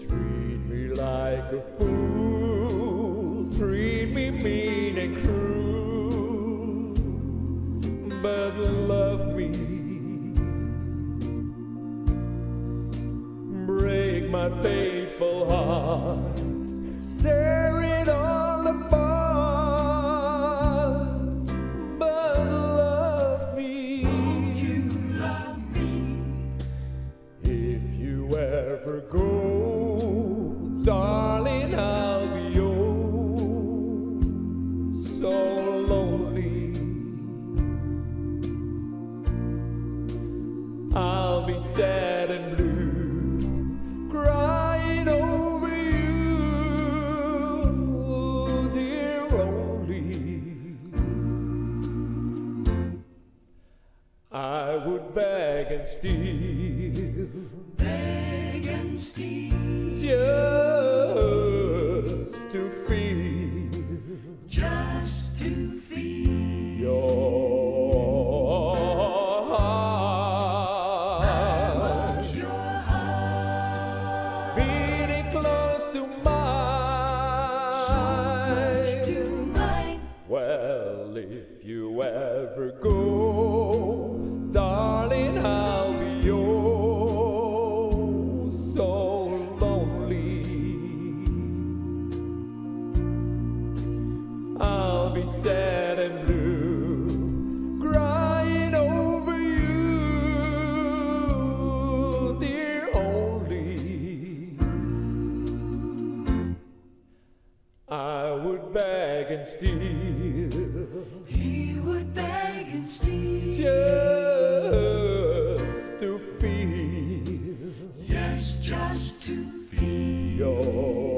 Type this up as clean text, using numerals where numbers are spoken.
treat me like a fool, treat me mean and cruel, but love me, break my faithful heart, tear it all apart, but love me. Won't you love me? If you ever go, darling, I'll be yours, so lonely. I'll be sad and blue, crying over you, dear only. I would beg and steal, Beg and steal, just to feel, just to feel your heart, your heart, beating close to mine. so close to mine. Well, if you ever go, darling, I'll be yours, so lonely. I'll be sad and blue, crying over you, dear only. I would beg and steal, He would beg and steal, just to feel, yes, just to feel your